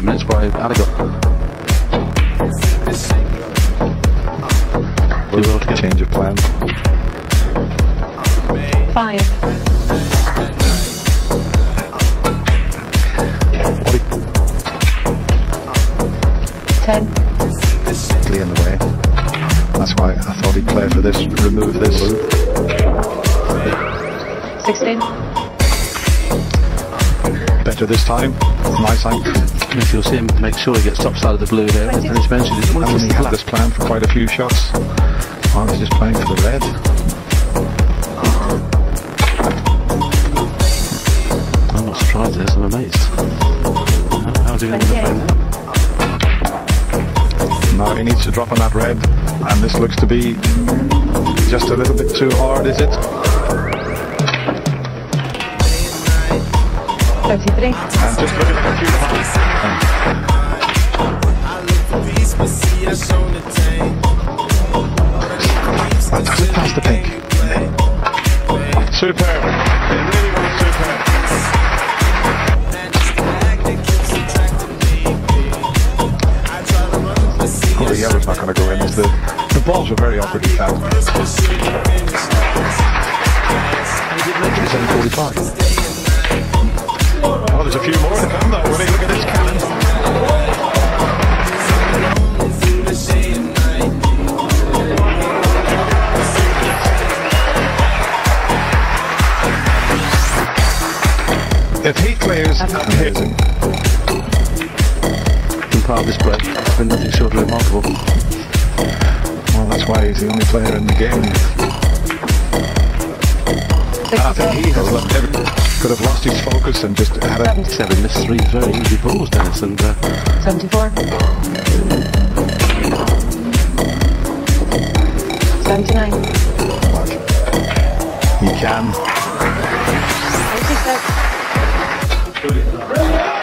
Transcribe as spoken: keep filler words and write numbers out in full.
ten minutes by Alligot. We will change of plan. Five. Ten. In the way. That's why I thought he'd play for this, remove this. Sixteen. Better this time. My side. If you'll see him, make sure he gets top side of the blue there. And he's mentioned he's one of Hasn't he had this plan for quite a few shots? Oh, he's just playing for the red. I'm not surprised at this, I'm amazed. How's he going to defend that? Now he needs to drop on that red, and this looks to be just a little bit too hard, is it? Thirty-three. And just look at the few That does it past the pink. Superb. It really was superb. Oh, the yellow's not going to go in. The, the balls were very awkwardly fouled. seven forty-five. Oh, there's a few more to come though. When you look at this cannon. If he clears, amazing. Part of this break, it's been nothing short of remarkable. Well, that's why he's the only player in the game. I think he has looked every, could have lost his focus and just had a seventy-seven missed three very easy balls, Dennis, and uh, seventy-four. seventy-nine. He can. eighty-six.